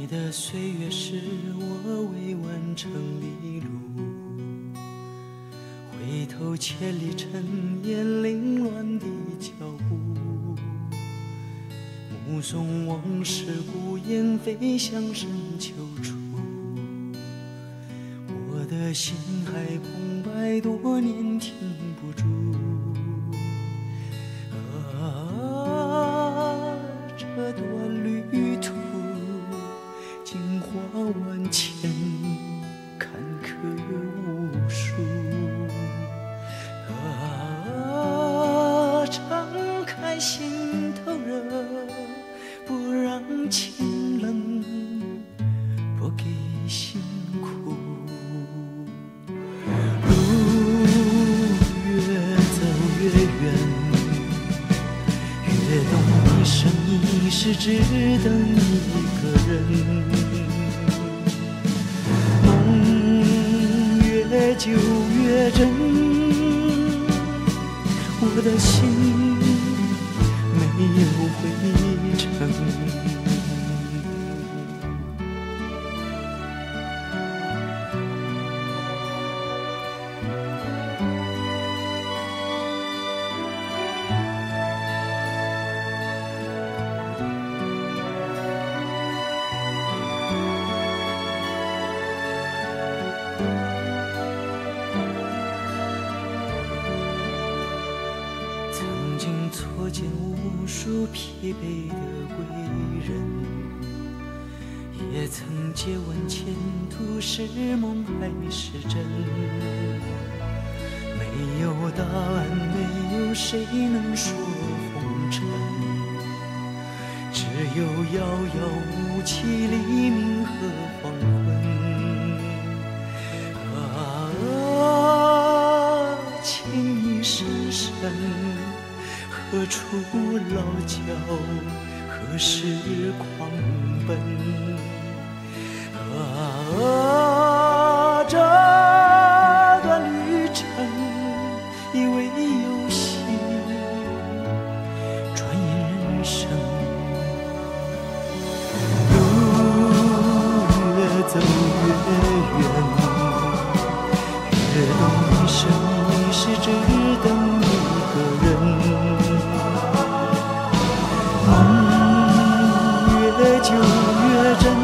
你的岁月是我未完成的路，回头千里尘烟凌乱的脚步，目送往事孤雁飞向深秋处，我的心还澎湃多年停不住。这段旅途惊花万千，坎坷无数。敞开心头热，不让清冷拨给辛苦。路越走越远，越懂一生一世只等一个人。梦越久越真，我的心没有灰尘。曾经错见无数疲惫的归人，也曾借问前途是梦还是真。没有答案，没有谁能说红尘，只有遥遥无期黎明和黄昏。情已深深，何处落脚，何时狂奔？这段旅程以为游戏，转眼人生。路越走越远，越懂一生一世只等一个人。越久越真，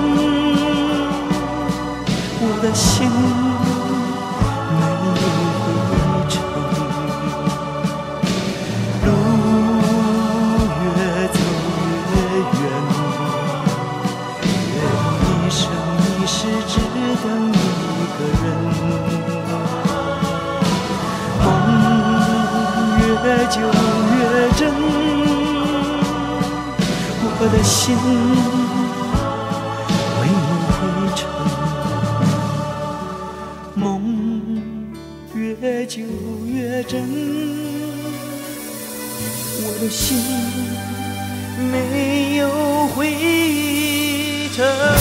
我的心没有灰尘。路越走越远，越懂一生一世只等一个人。梦越久越真，我的心没有灰尘。梦越久越真，我的心没有灰尘。